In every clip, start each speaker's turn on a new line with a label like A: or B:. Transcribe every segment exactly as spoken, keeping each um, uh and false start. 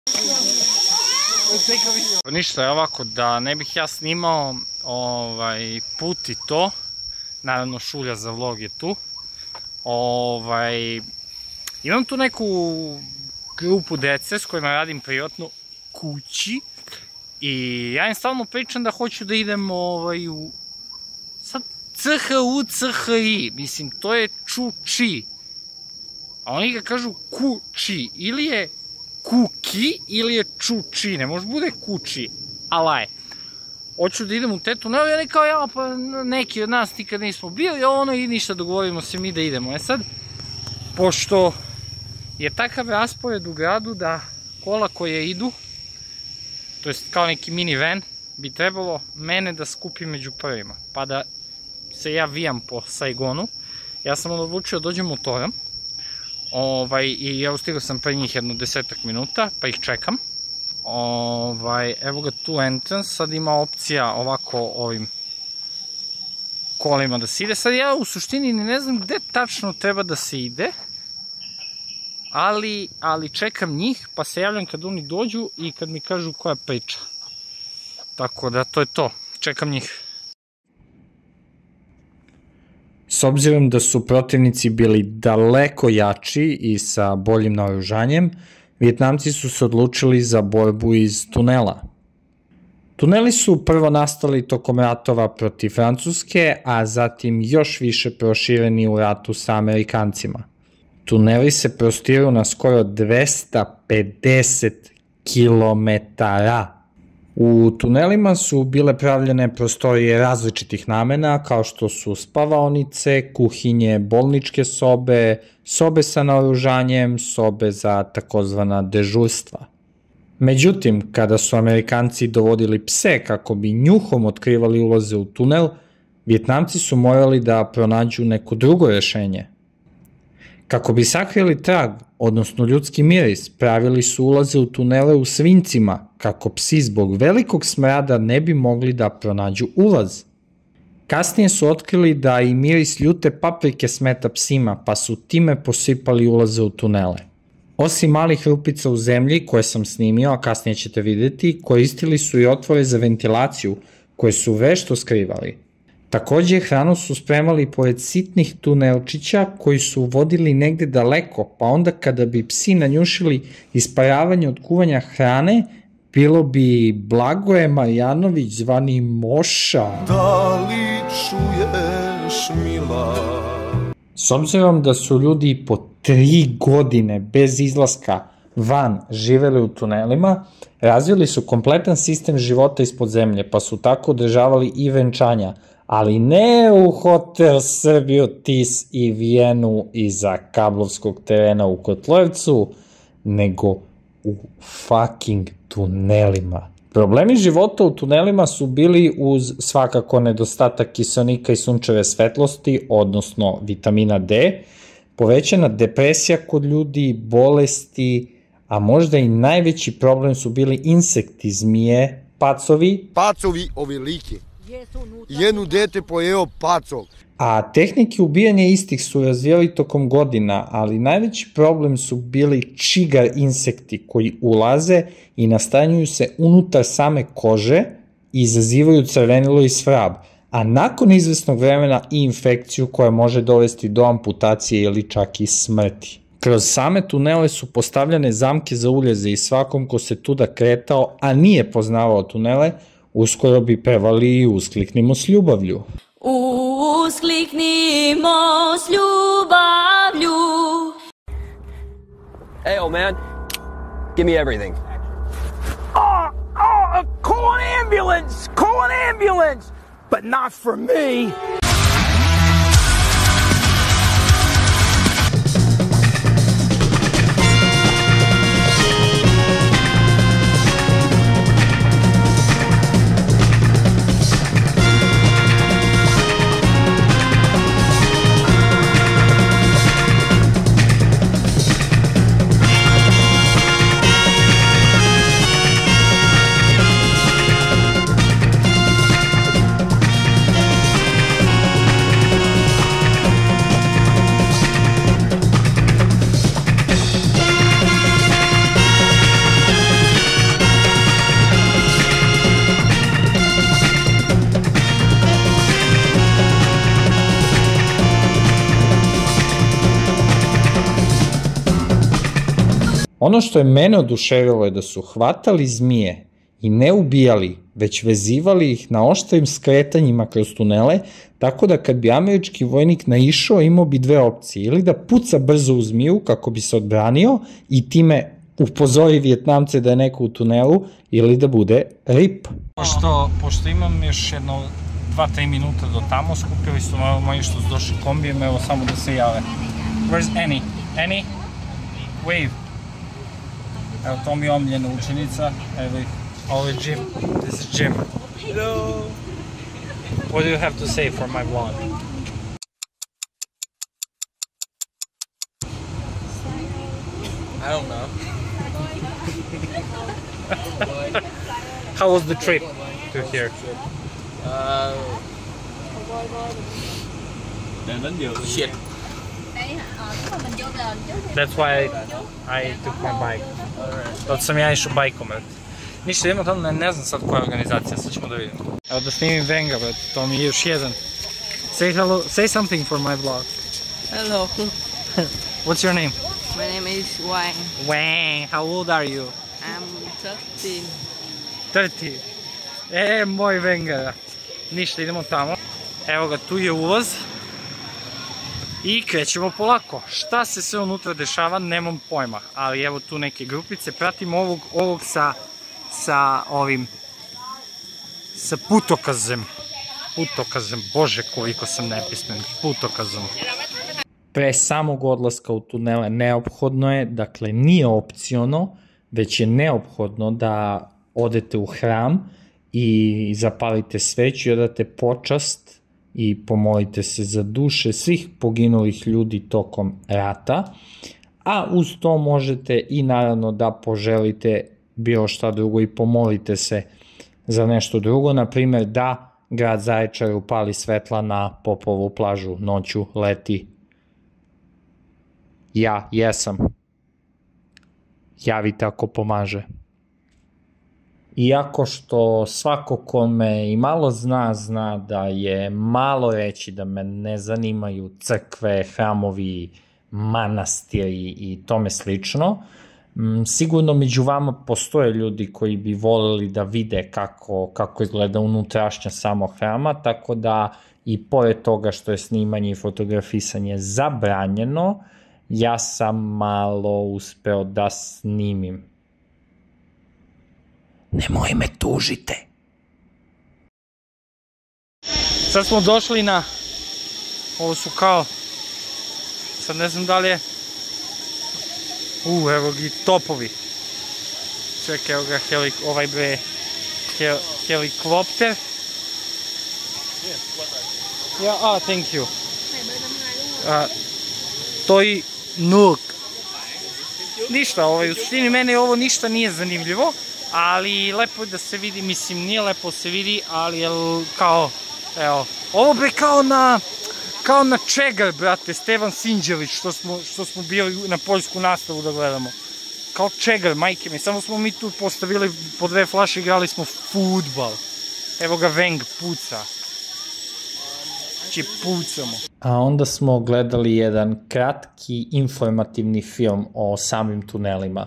A: Ništa je ovako, da ne bih ja snimao put i to, naravno Šulja za vlog je tu, imam tu neku grupu dece s kojima radim privatno kući i ja im stalno pričam da hoću da idem u sad C H U, C H I, mislim to je čuči, a oni ga kažu kući, ili je kuki ili je čuči, ne može bude kući, ala je. Hoću da idem u te tunele i oni kao ja, pa neki od nas nikad nismo bili, ono i ništa, dogovorimo se mi da idemo. E sad, pošto je takav raspored u gradu da kola koje idu, to je kao neki minivan, bi trebalo mene da skupi među prvima, pa da se ja vijam po Saigonu. Ja sam odlučio da dođem motorom i evo stigao sam pre njih jedno desetak minuta, pa ih čekam. Evo ga tu entrance, sad ima opcija ovako ovim kolima da se ide. Sad ja u suštini ne znam gde tačno treba da se ide, ali čekam njih, pa se javljam kad oni dođu i kad mi kažu koja priča. Tako da to je to, čekam njih. S obzirom da su protivnici bili daleko jači i sa boljim naoružanjem, Vijetnamci su se odlučili za borbu iz tunela. Tuneli su prvo nastali tokom ratova protiv Francuske, a zatim još više prošireni u ratu sa Amerikancima. Tuneli se prostiru na skoro dvesta pedeset kilometara. U tunelima su bile pravljene prostorije različitih namena, kao što su spavaonice, kuhinje, bolničke sobe, sobe sa naoružanjem, sobe za takozvana dežurstva. Međutim, kada su Amerikanci dovodili pse kako bi njuhom otkrivali ulaze u tunel, Vijetnamci su morali da pronađu neko drugo rešenje. Kako bi sakrili trag, odnosno ljudski miris, pravili su ulaze u tunele u svinjcima, kako psi zbog velikog smrada ne bi mogli da pronađu ulaz. Kasnije su otkrili da i miris ljute paprike smeta psima, pa su time posipali ulaze u tunele. Osim malih rupica u zemlji koje sam snimio, a kasnije ćete vidjeti, koristili su i otvore za ventilaciju, koje su vešto skrivali. Takođe, hranu su spremali pored sitnih tunelčića koji su vodili negde daleko, pa onda kada bi psi nanjušili isparavanje od kuvanja hrane, bilo bi Blagoje Marjanović zvani Moša. Da li čuješ, mila? S obzirom da su ljudi po tri godine bez izlaska van živeli u tunelima, razvili su kompletan sistem života ispod zemlje, pa su tako održavali i venčanja, ali ne u Hotel Srbiju, Tis i Vijenu iza kablovskog terena u Kotlojevcu, nego u fucking tunelima. Problemi života u tunelima su bili uz svakako nedostatak kiseonika i sunčeve svetlosti, odnosno vitamina D, povećana depresija kod ljudi, bolesti, a možda i najveći problem su bili insekti, zmije, pacovi.
B: Pacovi oveliki. Jednu dete pojeo pacov.
A: A tehnike ubijanja istih su razvijali tokom godina, ali najveći problem su bili čigar insekti koji ulaze i nastanjuju se unutar same kože i izazivaju crvenilo i svrab, a nakon izvesnog vremena i infekciju koja može dovesti do amputacije ili čak i smrti. Kroz same tunele su postavljane zamke za uljeze i svakom ko se tuda kretao, a nije poznavao tunele, uskoro bi pevali i Uskliknimo s ljubavlju.
C: Uskliknimo s ljubavlju.
D: Hey, old man, give me everything.
E: Oh, oh, call an ambulance, call an ambulance, but not for me.
A: Ono što je mene oduševilo je da su hvatali zmije i ne ubijali, već vezivali ih na oštrim skretanjima kroz tunele, tako da kad bi američki vojnik naišao imao bi dve opcije, ili da puca brzo u zmiju kako bi se odbranio i time upozori Vjetnamce da je neko u tunelu, ili da bude rip. Pošto, pošto imam još jedno dva tri minuta do tamo, skupili su moji što su došli kombijem, evo samo da se jave. Where's Annie? Annie? Wave. Evo, to mi je omljena učenica, evo ih. Ovo je Jim, this is Jim. Hello! What do you have to say for my vlog?
F: I don't know.
A: How was the trip to here?
F: Uh, shit.
A: That's why I, I took my bike. Zato sam ja išao bajkom, brate. Ništa, idemo tamo, ne, ne znam sad koja je organizacija, sad ćemo da vidimo. Evo da snimim Venga, brate, to mi je još jedan. Say hello, say something for my vlog.
G: Hello.
A: What's your name?
G: My name is Wang.
A: Wang, how old are you?
G: I'm thirteen.
A: thirty. E, moj Venga. Ništa, idemo tamo. Evo ga, tu je ulaz. I krećemo polako. Šta se sve unutra dešava, nemam pojma. Ali evo tu neke grupice. Pratim ovog, ovog sa, sa ovim, sa putokazem. Putokazem, bože koliko sam nepismen. Putokazom. Pre samog odlaska u tunele neophodno je, dakle nije opciono, već je neophodno da odete u hram i zapalite sveću i odate počast i pomolite se za duše svih poginulih ljudi tokom rata, a uz to možete i naravno da poželite bilo šta drugo i pomolite se za nešto drugo, na primjer da grad Zaječar upali svetla na Popovu plažu noću leti. Ja, jesam. Javite ako pomaže. Iako što svako ko me i malo zna, zna da je malo reći da me ne zanimaju crkve, hramovi, manastiri i tome slično, sigurno među vama postoje ljudi koji bi voleli da vide kako, kako izgleda unutrašnja samo hrama, tako da i pored toga što je snimanje i fotografisanje zabranjeno, ja sam malo uspeo da snimim. Nemoj me tužite. Sad smo došli na, ovo su kao, sad ne znam da li je, u, evo gi topovi. Čekaj, evo ga helik, ovaj bre, hel, helikopter. Ja, a, thank you. A, to i nuk. Ništa, ovaj, u suštini mene ovo ništa nije zanimljivo, ali lepo je da se vidi, mislim nije lepo se vidi, ali je kao, evo, ovo bre kao na, kao na Čegar, brate, Stevan Sinđelić, što smo, što smo bili na poljsku nastavu da gledamo. Kao Čegar, majke mi, samo smo mi tu postavili po dve flaše, igrali smo fudbal. Evo ga Veng puca. Če pucamo. A onda smo gledali jedan kratki informativni film o samim tunelima.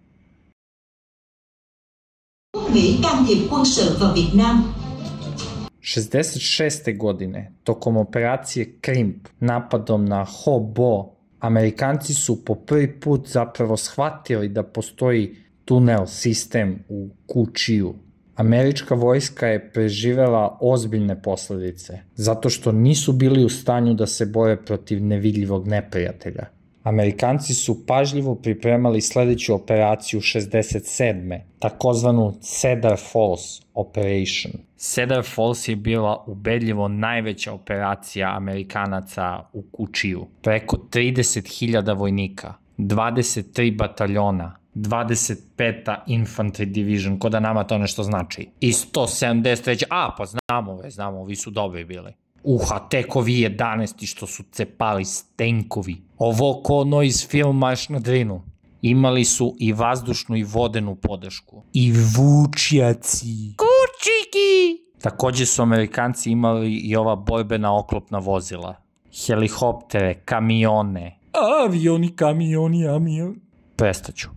H: Mỹ can thiệp quân sự vào Việt Nam.
A: šezdeset šeste. godine, tokom operacije Krimp, napadom na Ho Bo, Amerikanci su po prvi put zapravo shvatili da postoji tunel sistem u Kučiju. Američka vojska je preživela ozbiljne posledice, zato što nisu bili u stanju da se bore protiv nevidljivog neprijatelja. Amerikanci su pažljivo pripremali sledeću operaciju šezdeset sedme. takozvanu Cedar Falls Operation. Cedar Falls je bila ubedljivo najveća operacija Amerikanaca u Kučiju. Preko trideset hiljada vojnika, dvadeset tri bataljona, dvadeset peta Infantry Division, ko da nama to nešto znači. I sto sedamdeset treća. A, pa znamo, ve, znamo, ovi su dobri bili. Uha, tek ovi jedanaesti što su cepali stenkovi. Ovo ko ono iz filma Marš na Drinu. Imali su i vazdušnu i vodenu podršku. I vučjaci. Kučiki! Takođe su Amerikanci imali i ova borbena oklopna vozila. Helikoptere, kamione. Avioni, kamioni, amioni. Prestaću.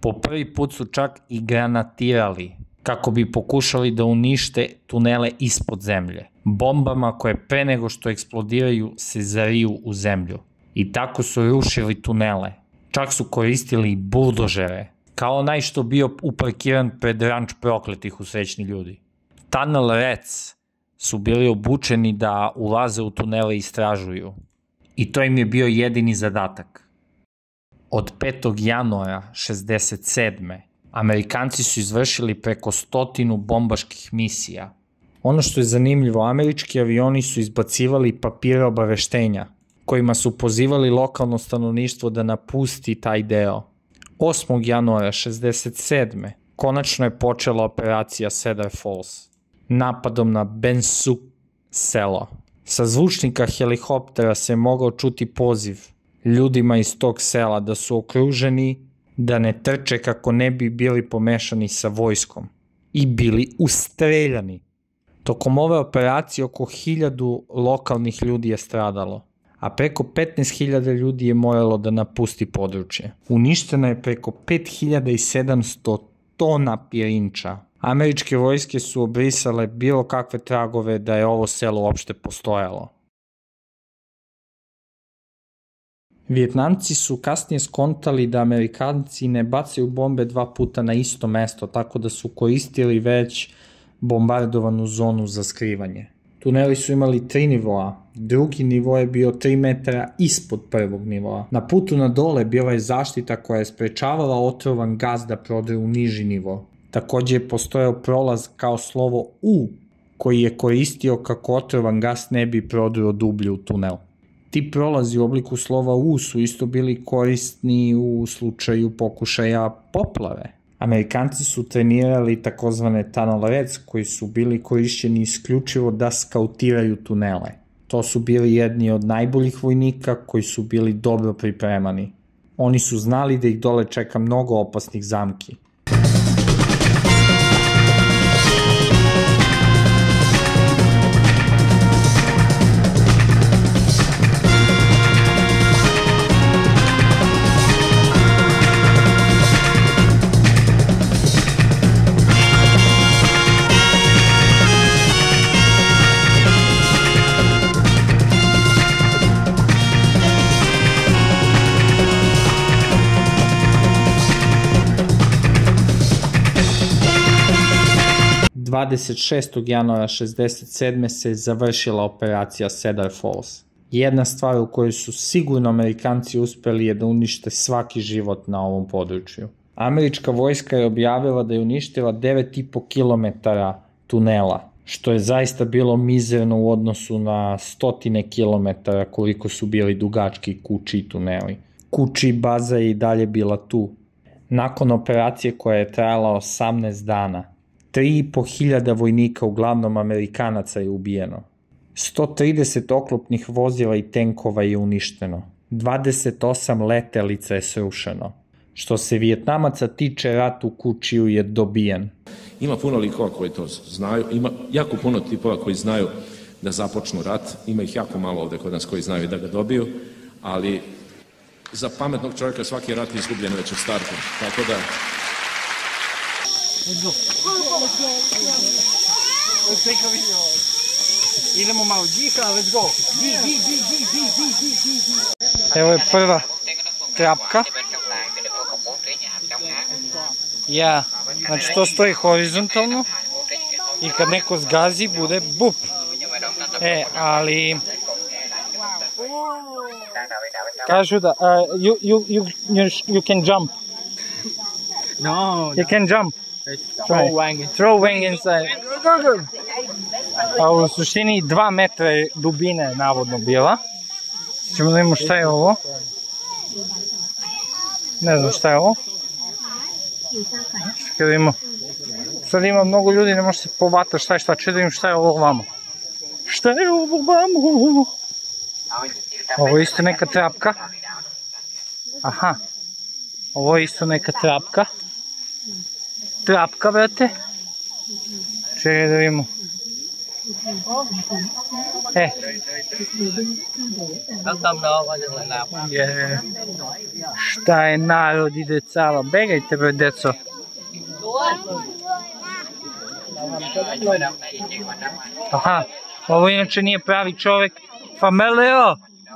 A: Po prvi put su čak i granatirali, kako bi pokušali da unište tunele ispod zemlje, bombama koje pre nego što eksplodiraju se zariju u zemlju. I tako su rušili tunele. Čak su koristili buldožere, kao onaj što bio uparkiran pred ranč prokletih u Srećni ljudi. Tunnel Rats su bili obučeni da ulaze u tunele i istražuju. I to im je bio jedini zadatak. Od petog januara šezdeset sedme Amerikanci su izvršili preko stotinu bombaških misija. Ono što je zanimljivo, američki avioni su izbacivali papire obaveštenja, kojima su pozivali lokalno stanovništvo da napusti taj deo. osmog januara šezdeset sedme konačno je počela operacija Cedar Falls, napadom na Ben Suc selo. Sa zvučnika helikoptera se mogao čuti poziv ljudima iz tog sela da su okruženi, da ne trče kako ne bi bili pomešani sa vojskom i bili ustreljani. Tokom ove operacije oko hiljadu lokalnih ljudi je stradalo, a preko petnaest hiljada ljudi je moralo da napusti područje. Uništeno je preko pet hiljada sedamsto tona pirinča. Američke vojske su obrisale bilo kakve tragove da je ovo selo uopšte postojalo. Vijetnamci su kasnije skontali da Amerikanci ne bacaju bombe dva puta na isto mesto, tako da su koristili već bombardovanu zonu za skrivanje. Tuneli su imali tri nivoa, drugi nivo je bio tri metara ispod prvog nivoa. Na putu na dole bila je zaštita koja je sprečavala otrovan gas da prodre u niži nivo. Takođe je postojao prolaz kao slovo U, koji je koristio kako otrovan gas ne bi prodrio dublje u tunel. Ti prolazi u obliku slova U su isto bili korisni u slučaju pokušaja poplave. Amerikanci su trenirali takozvane tunnel rats koji su bili korišćeni isključivo da skautiraju tunele. To su bili jedni od najboljih vojnika koji su bili dobro pripremani. Oni su znali da ih dole čeka mnogo opasnih zamki. dvadeset šestog januara šezdeset sedme se završila operacija Cedar Falls. Jedna stvar u kojoj su sigurno Amerikanci uspeli je da unište svaki život na ovom području. Američka vojska je objavila da je uništila devet i po kilometara tunela, što je zaista bilo mizerno u odnosu na stotine kilometara koliko su bili dugački kući tuneli. Kući baza je i dalje bila tu. Nakon operacije koja je trajala osamnaest dana, tri i po hiljada vojnika, uglavnom Amerikanaca, je ubijeno. sto trideset oklopnih vozila i tenkova je uništeno. dvadeset osam letelica je srušeno. Što se Vijetnamaca tiče, rat u Kučiju je dobijen.
I: Ima puno likova koji to znaju, ima jako puno tipova koji znaju da započnu rat, ima ih jako malo ovde kod nas koji znaju da ga dobiju, ali za pametnog čovjeka svaki rat je izgubljen već od starta, tako da...
E: Idemo malo džiha, let's go. Dži, dži, dži, dži, dži, dži, dži.
A: Evo je prva trapka. Ja, znači to stoji horizontalno i kad neko zgazi bude bup. E, ali... Kažu da, uh, you, you, you, you can jump.
F: No,
A: You can jump.
F: throw wang.
A: Throw wang inside. A u suštini dva metra je dubine navodno bila. Ćemo da vidimo šta je ovo. Ne znam šta je ovo. Kada vidimo. Sad ima mnogo ljudi, ne može se povata šta je šta. Če da vidim šta je ovo vamo. Šta je ovo vamo? Ovo je isto neka trapka. Aha. Ovo je isto neka trapka. Trapka, brate. Čekaj da vidimo. E.
F: Je.
A: Šta je narod i decala? Begajte bre, deco. Aha, ovo inače nije pravi čovek. Fameleo!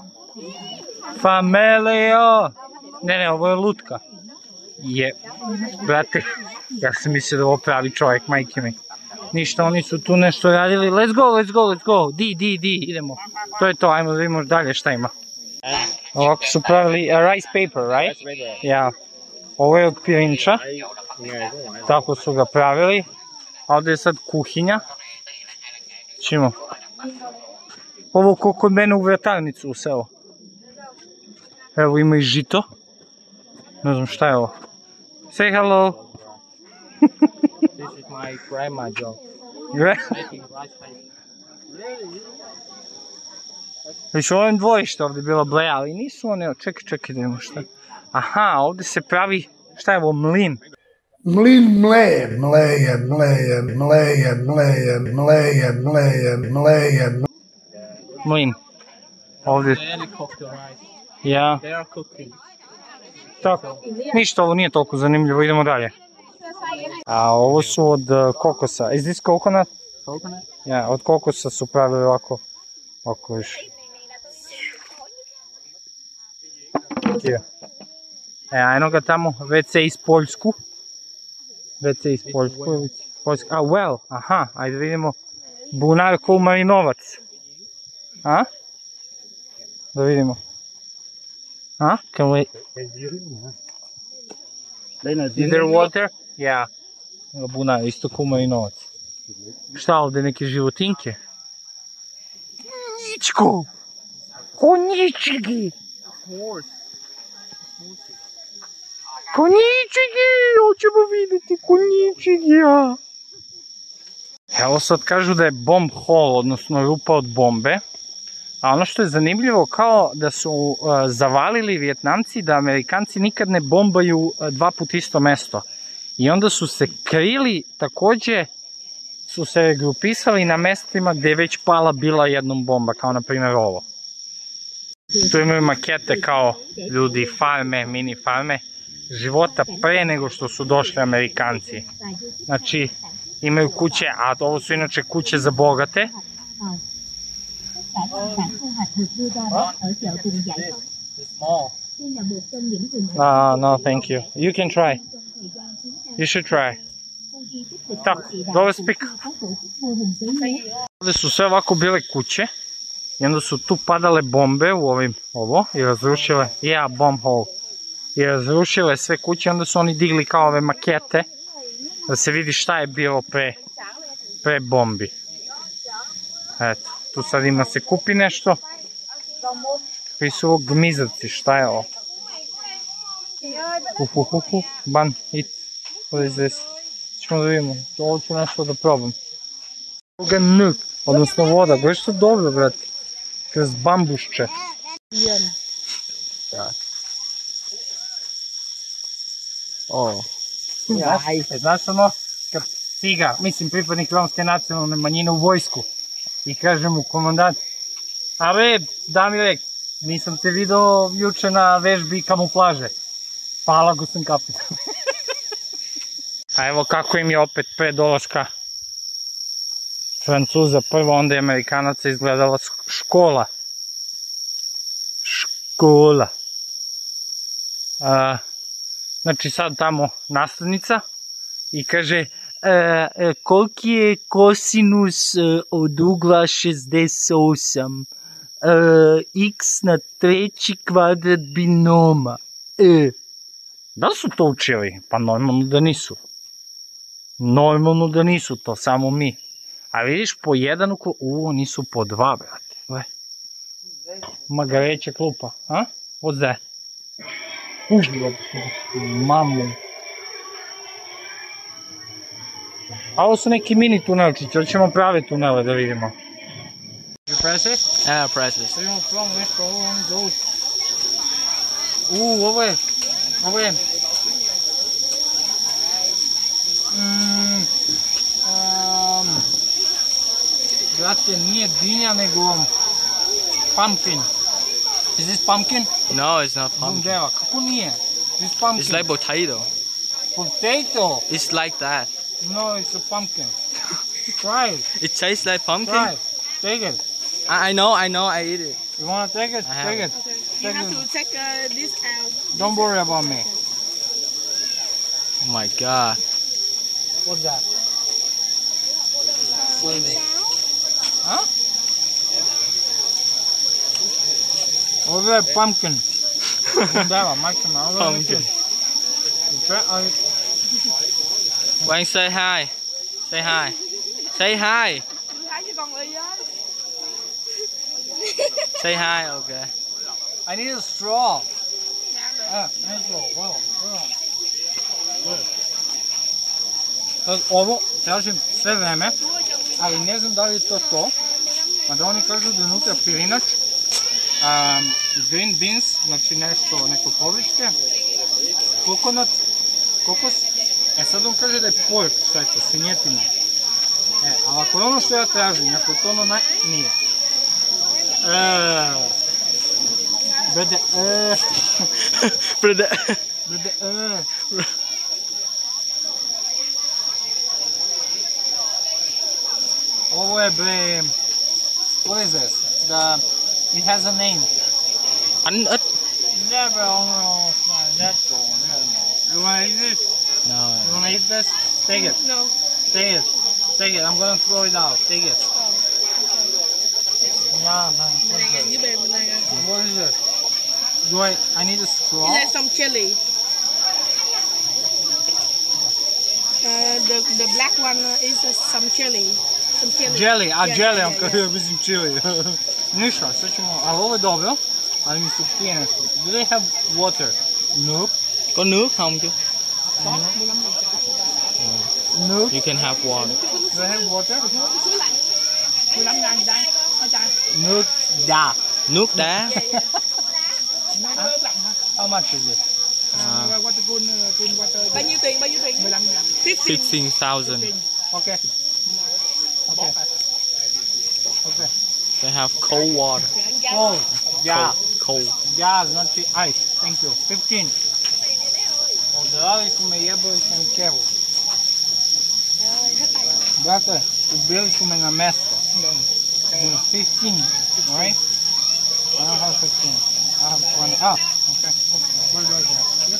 A: Fameleo! Ne, ne, ovo je lutka. Je, brate, ja sam mislio da je ovo pravi čovjek, majke mi. Ništa, oni su tu nešto radili. Let's go, let's go, let's go. Di, di, di, idemo. To je to, ajmo da vidimo dalje šta ima. Ovako su pravili uh, rice paper, right? Ja. Ovo je od pirinča. Tako su ga pravili. A ovdje je sad kuhinja. Čimo. Ovo ko kod mene u vratarnicu u selo. Evo ima i žito. Ne znam šta je ovo. Say hello.
F: This is my grandma job.
A: Viš u ovim dvojište ovdje bila bleja, ali nisu one, čekaj, čekaj da imamo šta. Aha, ovdje se pravi, šta je ovo, mlin?
J: Mlin mleje, mleje, mleje, mleje, mleje, mleje, mleje, mleje.
A: Mlin. Ovdje. Ja. Tako, ništa, ovo nije toliko zanimljivo, idemo dalje. A ovo su od uh, kokosa. Is this coconut?
F: Coconut?
A: Ja, od kokosa su pravili ovako, ovako više. E, a eno ga tamo, ve ce iz Poljsku. ve ce iz Poljsku. A, well, aha, ajde vidimo. Bunar ko Marinovac. A? Da vidimo. A? Can we... Is there water? Ja. Bunar, isto ko Marinovac. Šta ovdje, neke životinke? Konjičko! Konjički! Konjički! Hoćemo vidjeti konjički, ja! Evo sad kažu da je bomb hole, odnosno rupa od bombe. A ono što je zanimljivo, kao da su uh, zavalili Vijetnamci da Amerikanci nikad ne bombaju uh, dva put isto mesto. I onda su se krili, takođe su se regrupisali na mestima gde je već pala bila jednom bomba, kao na primjer ovo. Tu imaju makete kao ljudi, farme, mini farme, života pre nego što su došli Amerikanci. Znači, imaju kuće, a ovo su inače kuće za bogate. No, no, thank you. You can try. You should try. Tako, dole spik. Ovdje su sve ovako bile kuće i onda su tu padale bombe u ovim, ovo, i razrušile, yeah, bomb hole, i razrušile sve kuće, onda su oni digli kao ove makete da se vidi šta je bilo pre, pre bombi. Eto, tu sad ima se kupi nešto. Koji su ovo gmizavci, šta je ovo? Uhuhuhu, ban, it, what is this? Ćemo da vidimo, ovo ću nešto da probam. Ovo ga nuk, odnosno voda, gledaj što dobro, brate. Kroz bambušče. O. Znaš ono, kad ciga, mislim pripadnik romske nacionalne manjine u vojsku i kaže mu komandant, a be, Damire, nisam te video juče na vežbi kamuflaže. Hvala, gospodin kapitan. A evo kako im je opet pre dolaska Francuza prvo, onda je Amerikanaca izgledala škola. Škola. A, znači sad tamo nastavnica i kaže a, a, koliki je kosinus a, od ugla šezdeset osam? A, x na treći kvadrat binoma. E. Da li su to učili? Pa normalno da nisu. Normalno da nisu to, samo mi. A vidiš, po jedan uklo... Uuu, nisu po dva, brate. Gle. Ma ga veća klupa. A? What's that? Uuu, mamu. A ovo su neki mini tunelčići, hoćemo prave tunele da vidimo. You press it?
F: Yeah, press it.
A: Idemo probamo nešto, ovo oni zovu. Uuu, ovo je... Ovo je... Mm, um,
F: brate, nije dinja, nego pumpkin. Is this pumpkin?
K: No, it's not pumpkin.
F: Bundeva, kako nije? This pumpkin.
K: It's like potato.
F: Potato?
K: It's like that.
F: No, it's a pumpkin. Try it.
K: It tastes like pumpkin?
F: Try it. Take it.
K: I, I know, I know, I eat it.
F: You wanna take it?
K: I
F: Take
K: have
F: it.
K: it.
G: You
F: Take
G: have
F: it.
G: to take uh, this out.
F: Don't worry about me.
K: Oh my god.
F: What's that? What is it? Huh? Over there, pumpkin. Bundeva, majka, over
K: Pumpkin.
F: there.
K: Quang, say hi. Say hi. Say hi. Say hi, okay.
F: I need a straw. Ah, I need a straw. Wow, wow. Sad ovo tražim sve vreme, ali ne znam da li je to to. Mada oni kažu da je unutra pirinač, um, green beans, znači nešto, neko povrće, kokonat, kokos. E sad on kaže da je pork, šta je to, svinjetina. E, ali ako je ono što ja tražim, ako je to ono naj... nije. Eee... Brede, eee...
K: Brede,
F: Brede, eee... Ovo je bre... What is this? The... It has a name.
K: Anh ít.
F: Ne bre, ono... Netko, ne znam. You wanna eat it?
K: No.
F: You wanna eat this? Take it.
G: No.
F: Take it. Take it. I'm gonna throw it out. Take it. Nah, man.
G: You better like it.
F: What is it? Do I... I need a straw?
G: It's like some chili. Uh, the the black one uh, is uh, some chili. Some chili.
F: Jelly, a
G: Yeah,
F: jelly,
G: yeah,
F: on
G: yeah,
F: kao mislim chili. Ništa, sad ćemo, ali ovo je dobro, ali mi se pije nešto. Do they have water? Nope.
K: Có nước không chứ?
F: Nope.
K: You can have water.
F: Do they have water? Nước đá.
K: Nước đá.
F: How much is it?
K: Uh,
G: Bao nhiêu tiền? Bao nhiêu tiền? fifteen.
K: fifteen thousand.
F: Okay. Okay. Okay.
K: They have cold water.
F: Cold. Yeah.
K: Cold.
F: Yeah, znači ice. Thank you. fifteen. Odrali su me, jebali su me kevu. Brate, ubili su me na mesto. fifteen, right? I don't have fifteen. I have twenty. Ah, okay. What do I have?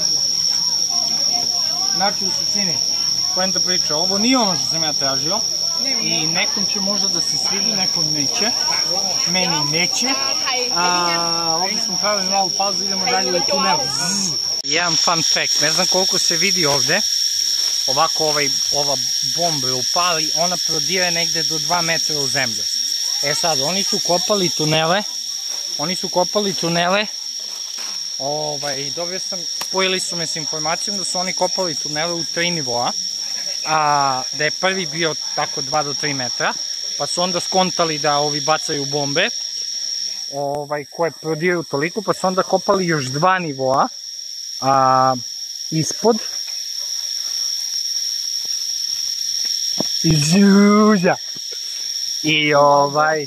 F: Znači u suštini, poenta priča, ovo nije ono što sam ja tražio i nekom će možda da se svidi, nekom neće, meni neće. A, ovdje smo pravili malu pauzu, idemo dalje u tunel. Jedan fun fact, ne znam koliko se vidi ovde, ovako ovaj, ova bomba upali, ona prodire negde do dva metra u zemlju. E sad, oni su kopali tunele, oni su kopali tunele, ovaj, dobio sam, spojili su me s informacijom da su oni kopali tunele u tri nivoa, a da je prvi bio tako dva do tri metra, pa su onda skontali da ovi bacaju bombe, ovaj, koje prodiraju toliko, pa su onda kopali još dva nivoa, a ispod, izjuža, i ovaj,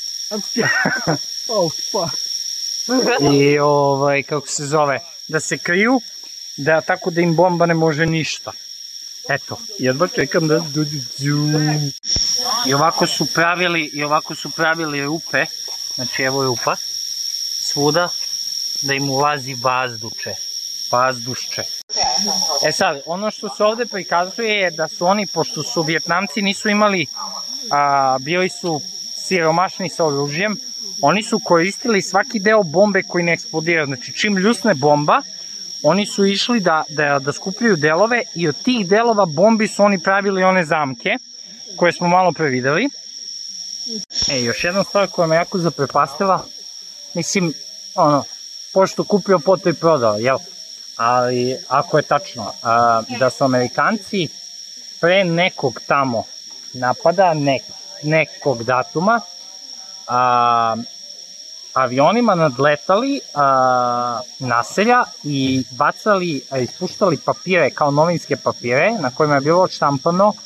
F: oh fuck, i ovaj, kako se zove, da se kriju, da tako da im bomba ne može ništa. Eto, jedva čekam da dođu. I ovako su pravili, i ovako su pravili rupe, znači evo rupa, svuda, da im ulazi vazduče, vazdušče. E sad, ono što se ovde prikazuje je da su oni, pošto su Vjetnamci nisu imali, a, bili su siromašni sa oružjem, oni su koristili svaki deo bombe koji ne eksplodira. Znači, čim ljusne bomba, oni su išli da, da, da skupljaju delove i od tih delova bombi su oni pravili one zamke, koje smo malo pre videli. E, još jedna stvar koja me jako zaprepastila, mislim, ono, pošto kupio, poto i prodao, jel? Ali, ako je tačno, a, da su Amerikanci pre nekog tamo napada, nek, nekog datuma, a, avionima nadletali a, naselja i bacali, a, ispuštali papire kao novinske papire na kojima je bilo odštampano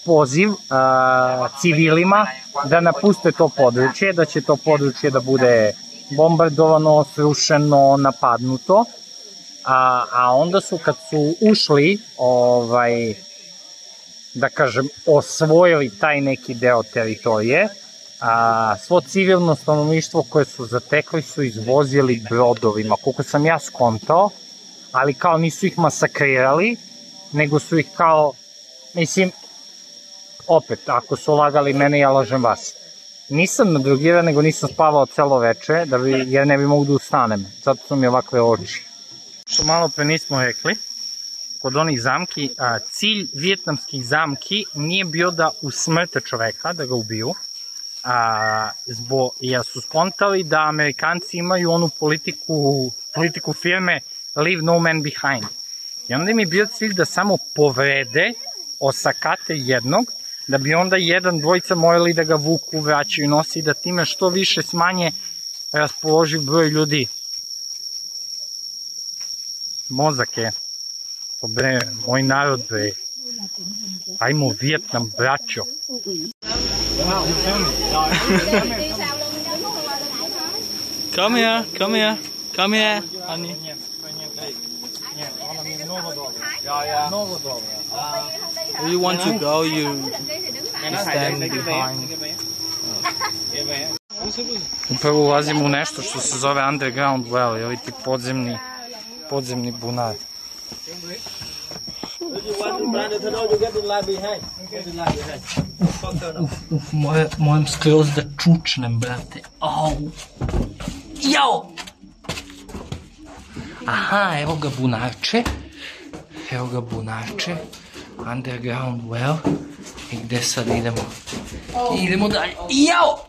F: poziv uh, civilima da napuste to područje, da će to područje da bude bombardovano, srušeno, napadnuto. A, a onda su, kad su ušli, ovaj, da kažem, osvojili taj neki deo teritorije, a, svo civilno stanovništvo koje su zatekli su izvozili brodovima, koliko sam ja skontao, ali kao nisu ih masakrirali, nego su ih kao, mislim, opet, ako su lagali mene, ja lažem vas. Nisam nadrugiran, nego nisam spavao celo veče, da bi, jer ne bi mogu da ustanem, zato su mi ovakve oči. Što malo pre nismo rekli, kod onih zamki, a, cilj vijetnamskih zamki nije bio da usmrte čoveka, da ga ubiju, a, zbog, jer su skontali da Amerikanci imaju onu politiku, politiku firme Leave no man behind. I onda im je bio cilj da samo povrede, osakate jednog, da bi onda jedan, dvojica morali da ga vuku, vraćaju, nosi, da time što više smanje raspoloživ broj ljudi. Mozak je, to bre, moj narod bre, ajmo Vijetnam, braćo.
K: Come here, come here, come here, honey.
F: Ona mi je mnogo dobra. Ja, ja. Mnogo dobra.
K: Where you want to go, you stand behind.
F: Upravo ulazimo u nešto što se zove underground well, ili ti podzemni, podzemni bunar. Uf, uf, mojem skroz da čučnem, brate. Au! Jao! Aha, evo ga bunarče. Evo ga bunarče. Underground well. I gde sad idemo? Idemo dalje. Jao!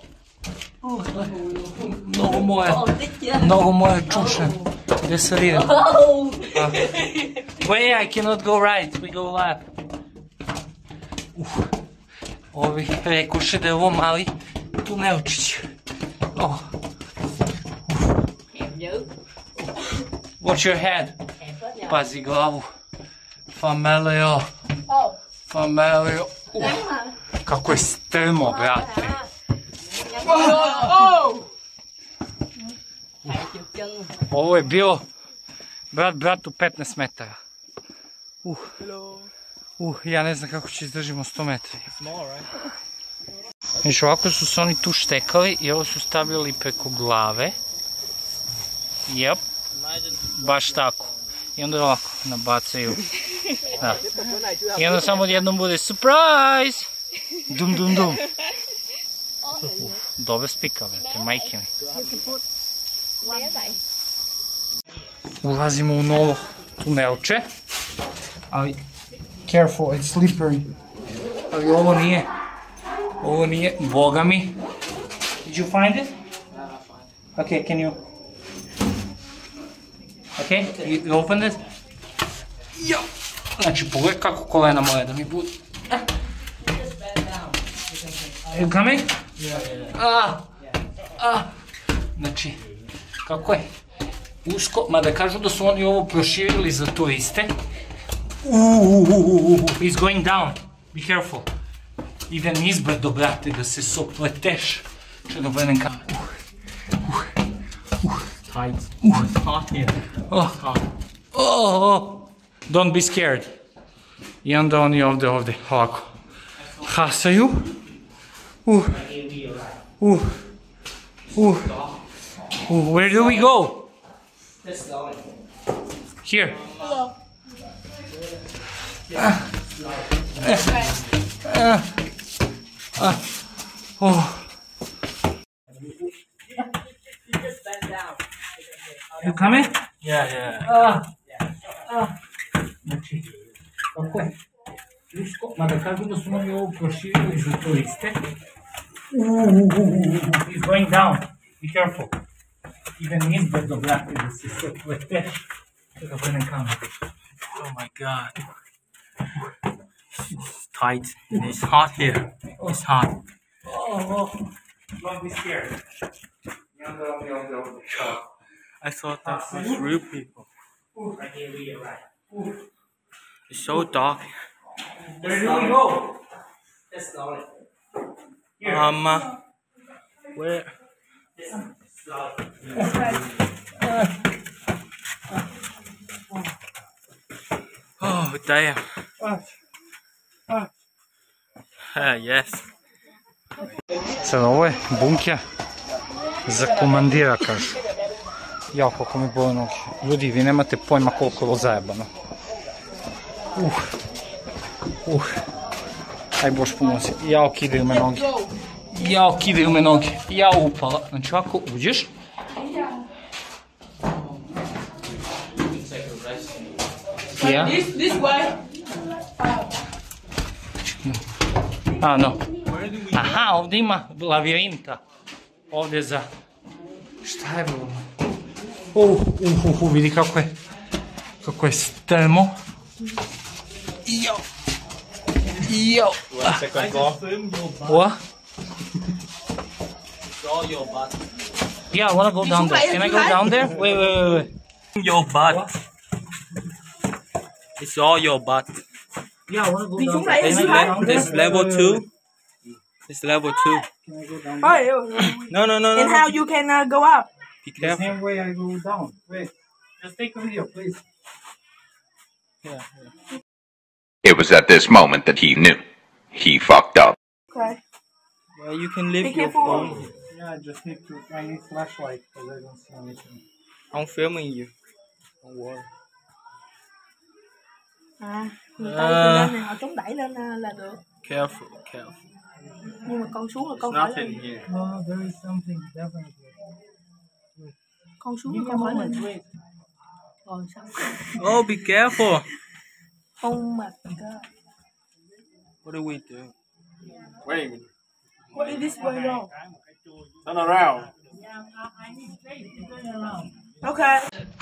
F: Mnogo moje. Mnogo moje čučnem. Gde sad idemo? Wait, I cannot go right. We go left. Uf. Ovi rekuše da je ovo mali tunelčić. Oh. Watch your head. Pazi glavu. Familio. Familio. Uh, kako je strmo, brate. Ovo je bilo brat bratu petnaest metara. Uh. Uh, ja ne znam kako će izdržimo sto metara. Viš, ovako su se oni tu štekali i ovo su stavili preko glave. Jep. Baš tako. I onda ovako nabacaju. Da. I onda samo odjednom bude surprise! Dum dum dum. Uh, dobre spika, vrate, majke mi. Ulazimo u novo tunelče. Ali, careful, it's slippery. Ali ovo nije. Ovo nije, boga mi. Did you find it? Okay, can you... Okay, you, you open it? Jo! Znači, pogledaj kako kolena moja da mi bude. Are you coming? Ah! Ah! Znači, kako je? Usko, mada kažu da su oni ovo proširili za turiste. Uuuu, he's going down. Be careful. Ide nizbrdo, brate, da se sopleteš. Če da gledam kako. Uh, uh, uh. Tight. Uh, it's hot here. Oh, hot. Oh, oh. Don't be scared. I onda oni ovde, ovde, ovako. Hasaju. Uh, uh, uh, uh. Where do we go? Here. Uh, uh, uh, oh. You coming?
K: Yeah, yeah.
F: Ah, ah. Znači, kako je? Usko, mada kažu da su oni ovo proširili za turiste. He's going down. Be careful. Ide nizbrdo, brate, da se sopleteš. Da gledam kameru.
K: Oh my god. It's tight. And it's hot here. It's hot.
F: Oh, oh. Don't be scared.
K: I thought that was real people. It's so dark.
F: Where do we go?
K: Mama. Where? Oh, damn. Ah, yes.
F: Sad, ovo je bunker za komandira, kažu. Jao, kako mi bole noge. Ljudi, vi nemate pojma koliko je ovo zajebano. Uh. Uh. Aj Bož pomozi. Jao, kidaju me noge. Jao, kidaju me noge. Jao, upala. Znači, ovako uđeš. Ja.
G: This way.
F: A, no. Aha, ovdje ima lavirinta. Ovdje za... Šta je bilo? Uh, uh, uh, uh, vidi kako je... Kako je strmo. Jo. Jo. What? Yeah, I wanna go down there. Can I go down there? Wait, wait, wait, wait.
K: Your butt. It's all your butt.
F: Yeah, I wanna go down there.
K: It's, le it's level two. It's level two.
F: Can I go down
G: Oh,
F: there?
G: yeah.
K: No, no, no, no.
G: And how you can uh, go up?
K: Be
F: The
K: careful.
F: same way I go down. Wait, just take a video, please.
K: Yeah, yeah.
L: It was at this moment that he knew. He fucked up.
G: Okay.
K: Well, you can leave
G: Be
K: your
G: careful.
K: phone.
F: Yeah, I just need to. I need flashlight because I don't see anything.
K: I'm filming you. Don't worry.
G: À, người ta từ lên này họ chống đẩy lên là, là được.
K: Careful, careful.
G: Nhưng mà con xuống là con
K: There's
G: phải
K: nothing
G: lên.
K: here.
F: No, there is something definitely.
G: Con xuống là
F: Give me a
G: con phải
F: moment,
G: lên.
F: wait.
G: Rồi xong.
K: Oh, be careful.
G: Oh my god.
K: What do we do?
E: Wait a minute.
G: What is this going on?
E: Turn around.
G: Okay.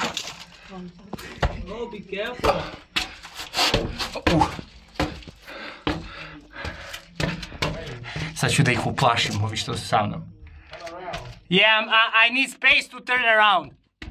K: Oh, be careful.
F: Sad ću da ih uplašim, ovi što su sa mnom. Yeah, I, I need space to turn around.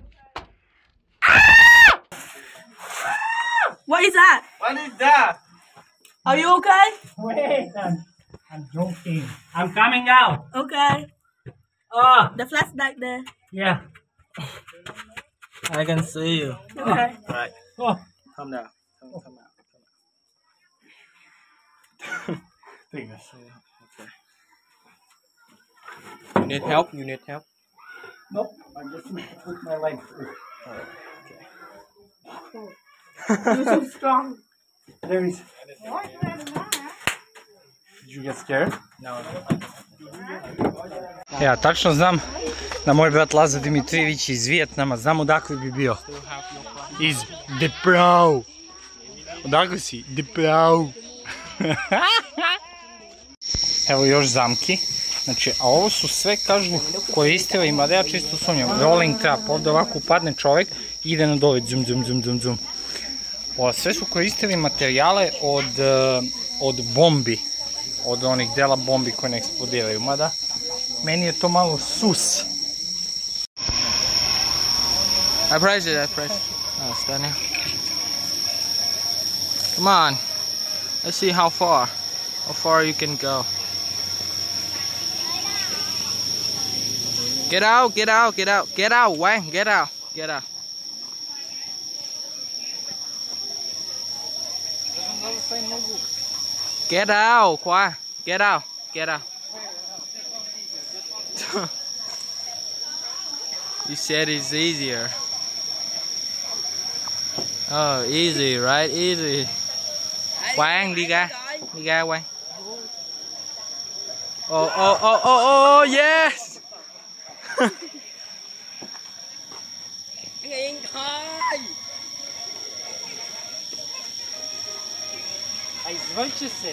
G: What is that?
K: What is that?
G: Are you okay?
F: Wait, I'm, I'm joking. I'm coming out.
G: Okay.
F: Ah,
G: The flashlight there.
F: yeah.
K: I can see you.
G: Okay.
K: Right.
F: Oh,
K: Come down. Come, come out.
F: take this.
K: Okay. You need help? You need help?
F: Nope, I just need to put my leg through.
G: You're so strong.
F: There is. Did you get scared?
K: No.
F: Ja tačno znam da moj brat Laza Dimitrijević iz Vijetnama, znam odakle bi bio. Iz Deprau. Odakle si? Deprau. Evo još zamki. Znači, a ovo su sve, kažu, koristili, ima da ja čisto sumnjam. Rolling trap, ovdje ovako upadne čovjek i ide na dole, zum, zum, zum, zum, zum. O, sve su koristili materijale od, od bombi. Od onih dela bombi koje ne eksplodiraju, mada meni je to malo sus.
K: I pressed it, I pressed it. Oh, it's done now. Come on. Let's see how far. How far you can go. Get out, get out, get out. Get out, Wang. Get out. Get out. Get out, Khoa. Get out. Get out. You said it's easier. Oh, easy, right? Easy. Quang, đi ra. Đi ra, Quang. Oh, oh, oh, oh, oh, yes!
F: Ej, zvojče se.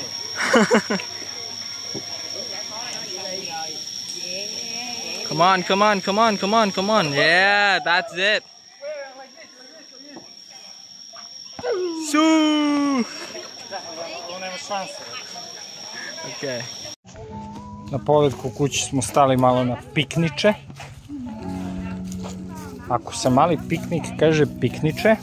K: Come on, come on, come on, come on, come on. Yeah, that's it. Su!
F: Ovo nema šanse.
K: Okay.
F: Na povratku kući smo stali malo na pikniče. Ako se mali piknik kaže pikniče,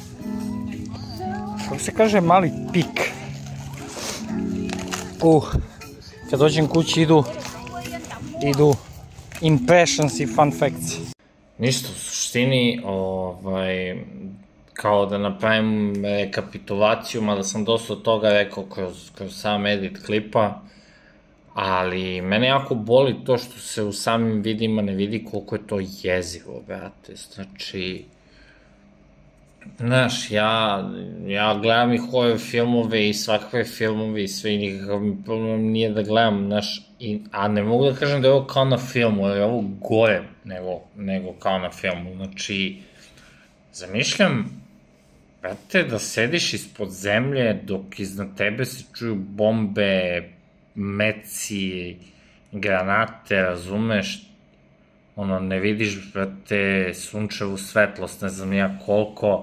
F: kako se kaže mali pik? Uh, Kad dođem kući idu, idu impressions i fun facts.
A: Ništa, u suštini, ovaj, kao da napravim rekapitulaciju, mada sam dosta toga rekao kroz, kroz sam edit klipa, ali mene jako boli to što se u samim videima ne vidi koliko je to jezivo, brate, znači, znaš, ja, ja gledam i horror filmove i svakakve filmove i sve i nikakav mi problem nije da gledam, znaš, i, a ne mogu da kažem da je ovo kao na filmu, jer je ovo gore nego, nego kao na filmu, znači, zamišljam, brate, da sediš ispod zemlje dok iznad tebe se čuju bombe, meci, granate, razumeš, ono, ne vidiš, brate, sunčevu svetlost, ne znam ja koliko,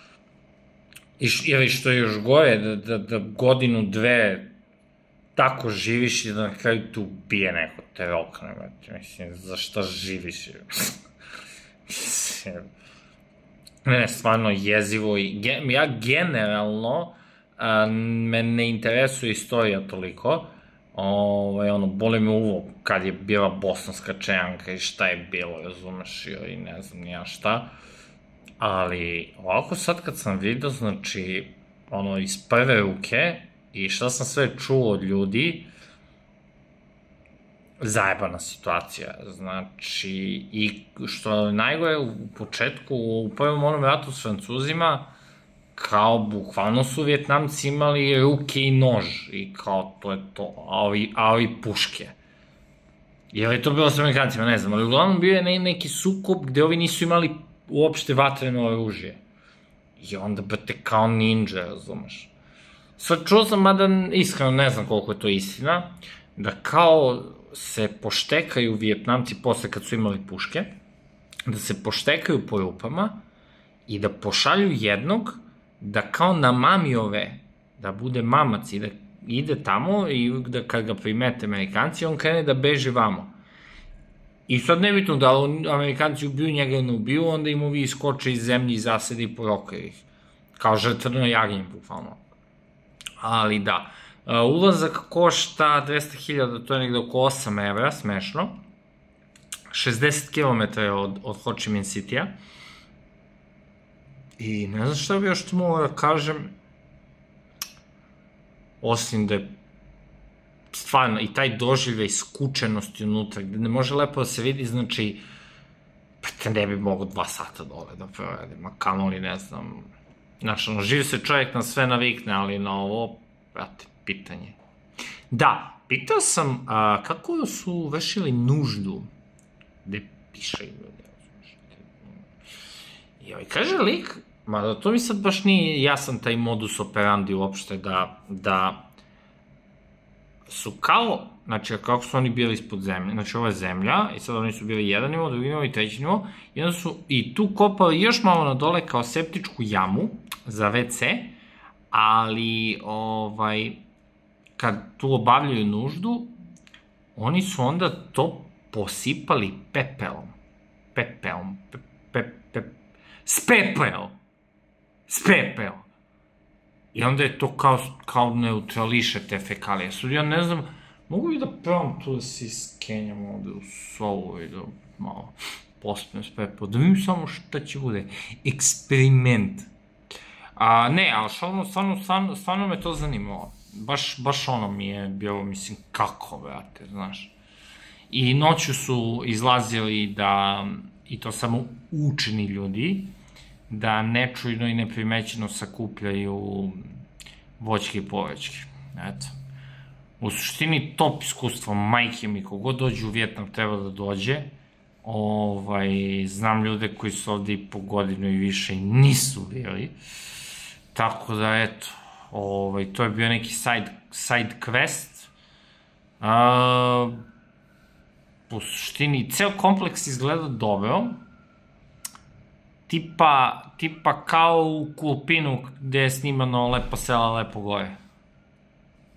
A: ili što je još gore, da, da, da godinu, dve, tako živiš i da na kraju tu ubije neko te rokne, brate, mislim, za šta živiš, mislim, mene stvarno jezivo i, ja generalno, me ne interesuje istorija toliko, Ovaj, ono, boli me uvo kad je bila bosanska čejanka i šta je bilo, razumeš, i ne znam nija šta, ali ovako sad kad sam vidio, znači, ono, iz prve ruke i šta sam sve čuo od ljudi, zajebana situacija, znači, i što najgore u početku, u prvom onom ratu s Francuzima, kao bukvalno su Vjetnamci imali ruke i nož i kao to je to, ali puške. Jer je to bilo s Amerikancima, ne znam, ali uglavnom bio je neki sukob gde ovi nisu imali uopšte vatreno oružje. I onda brate kao ninja, razumeš. Sad čuo sam, mada iskreno ne znam koliko je to istina, da kao se poštekaju Vjetnamci posle kad su imali puške, da se poštekaju po rupama i da pošalju jednog da kao namami ove, da bude mamac i da ide tamo i da kad ga primete Amerikanci, on krene da beže vamo. I sad nebitno da Amerikanci ubiju njega ili ne ubiju, onda im ovi iskoče iz zemlje i zasede i porokaju ih. Kao žrtveno jagnje, bukvalno. Ali da, ulazak košta dvesta hiljada, to je nekde oko osam evra, smešno. šezdeset kilometara od Ho Chi Minh City-a. I ne znam šta bi još tu mogu da kažem, osim da je stvarno i taj doživljaj skučenosti unutra, gde ne može lepo da se vidi, znači, pa ne bi mogo dva sata dole da provedim, a kamoli ne znam, znaš, ono, živ se čovjek na sve navikne, ali na ovo, brate, pitanje. Da, pitao sam kako su vršili nuždu, gde piše im ljudi, i ovaj kaže lik, mada to mi sad baš nije jasan taj modus operandi uopšte, da su kao, znači kako su oni bili ispod zemlje, znači ovo je zemlja i sad oni su bili jedan nivo, drugi nivo i treći nivo i onda su i tu kopali još malo na dole kao septičku jamu za ve ce, ali ovaj, kad tu obavljaju nuždu, oni su onda to posipali pepelom, pepelom, pepelom, s pepeo, s pepeo. I onda je to kao neutrališe te fekalije. Sad ja ne znam, mogu li da probam tu da si skenjam ovde u solu i da malo pospnem s pepeo, da vidim samo šta će bude. Eksperiment. Ne, ali stvarno me to zanimalo. Baš ono mi je bilo, mislim, kako, brate, znaš. I noću su izlazili da, i to samo učeni ljudi, da nečujno i neprimećeno sakupljaju voćke i povrćke. Eto. U suštini top iskustvo, majke mi, kogod dođe u Vjetnam treba da dođe. Znam ljude koji su ovde i po godinu i više i nisu bili. Tako da, eto, to je bio neki side quest. U suštini, ceo kompleks izgleda dobro. Tipa kao u Kulpinu gde je snimano Lepo sela, lepo gore.